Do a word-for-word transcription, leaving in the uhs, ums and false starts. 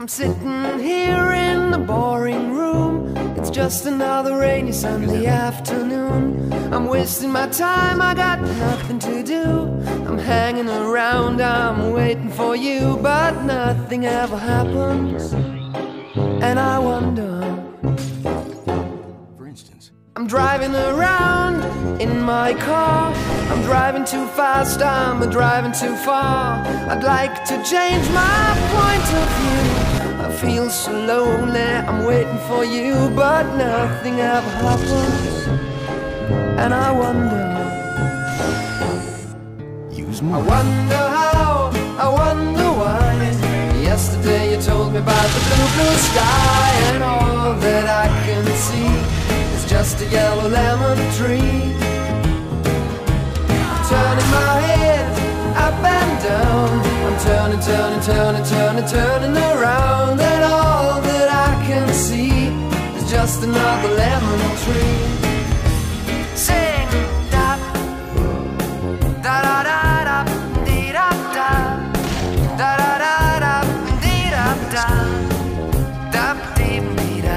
I'm sitting here in the boring room. It's just another rainy Sunday afternoon. I'm wasting my time, I got nothing to do. I'm hanging around, I'm waiting for you, but nothing ever happens. And I wonder, for instance, I'm driving around in my car. I'm driving too fast, I'm driving too far. I'd like to change my point of view. I feel so lonely, I'm waiting for you, but nothing ever happens. And I wonder, use I more. wonder how, I wonder why. Yesterday you told me about the blue, blue sky, and all that I can see is just a yellow lemon tree. I'm turning my head up and down. I'm turning, turning, turning, turning, turning around, and all that I can see is just another lemon tree.